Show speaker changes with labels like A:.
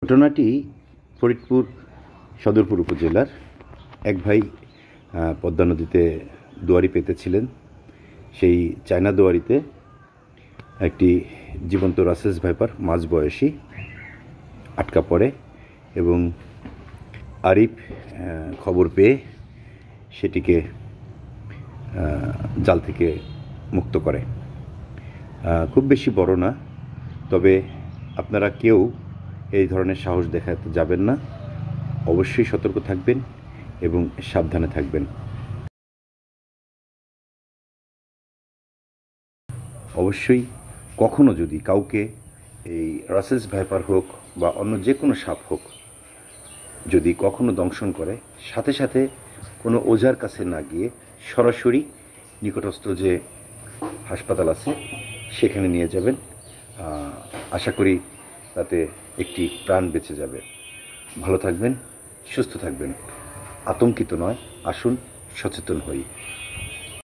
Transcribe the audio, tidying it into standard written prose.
A: ঘটনাটি ফরিদপুর সদরপুর উপজেলার এক ভাই পদ্মা নদীতে দুয়ারি পেতেছিলেন। সেই চায়না দুয়ারিতে একটি জীবন্ত রাসেস ভাইপার মাঝবয়সী আটকা পড়ে এবং আরিফ খবর পেয়ে সেটিকে জাল থেকে মুক্ত করে। খুব বেশি বড় না, তবে আপনারা কেউ এই ধরনের সাহস দেখাতে যাবেন না। অবশ্যই সতর্ক থাকবেন এবং সাবধানে থাকবেন। অবশ্যই কখনো যদি কাউকে এই রাসেস ভাইপার হোক বা অন্য যে কোনো সাপ হোক যদি কখনো দংশন করে, সাথে সাথে কোনো ওঝার কাছে না গিয়ে সরাসরি নিকটস্থ যে হাসপাতাল আছে সেখানে নিয়ে যাবেন। আশা করি তাতে একটি প্রাণ বেঁচে যাবে। ভালো থাকবেন, সুস্থ থাকবেন, আতঙ্কিত নয়। আসুন সচেতন হই।